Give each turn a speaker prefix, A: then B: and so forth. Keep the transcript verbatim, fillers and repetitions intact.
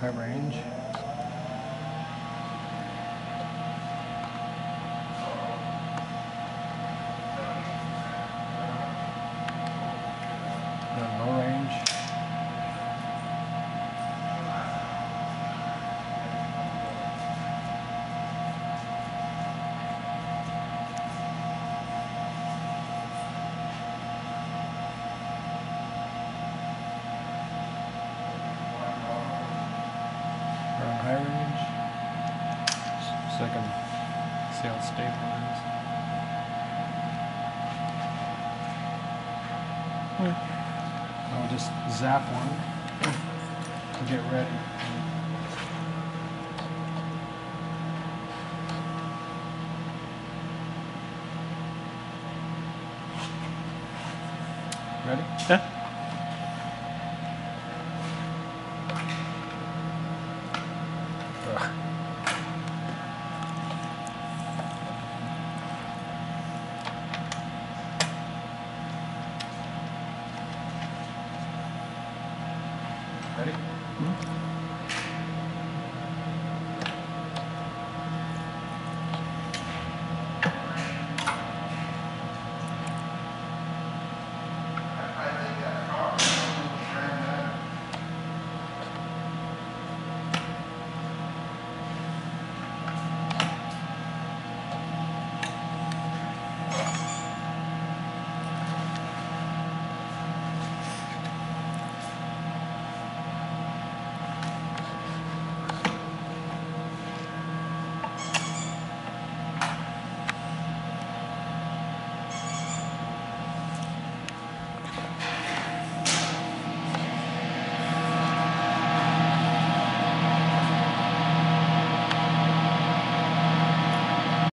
A: high range. Then low range. Run high range. So I can see how stable it is. I'll just zap one to get ready. Ready?
B: Yeah.
A: Ugh. Ready?
B: Mm-hmm.